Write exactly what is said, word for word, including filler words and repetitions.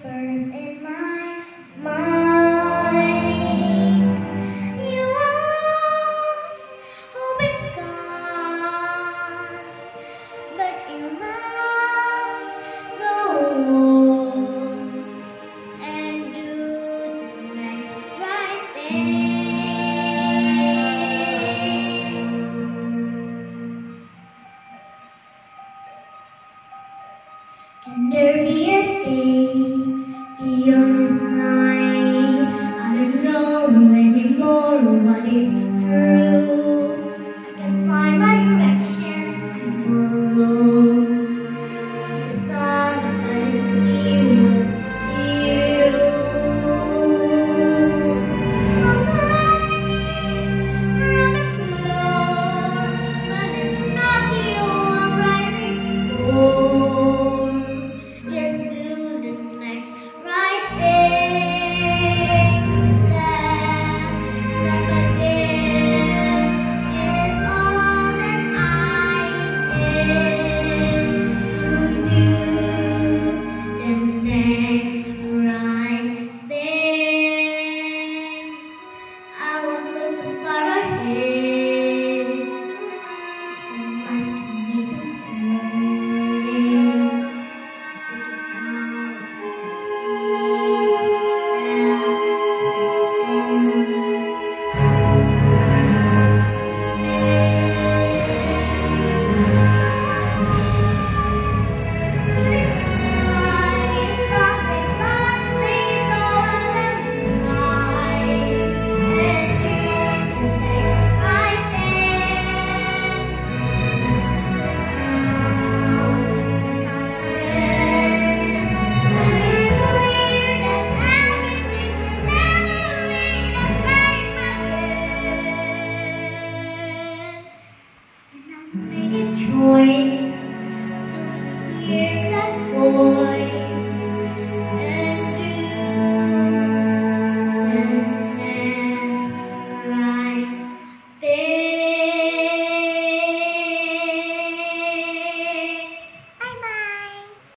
whispers in my mind. You are lost, hope is gone, but you must go on and do the next right thing. Can there be a day beyond this night? I don't know anymore what is true. I can find my direction alone. The start I didn't hear was you. On the rise, running floor, but it's not you I'm rising for. Just do the next right thing. Step, step again. It is all that I am to do. The next right thing. I won't look too far ahead. So much for me to say. Choice.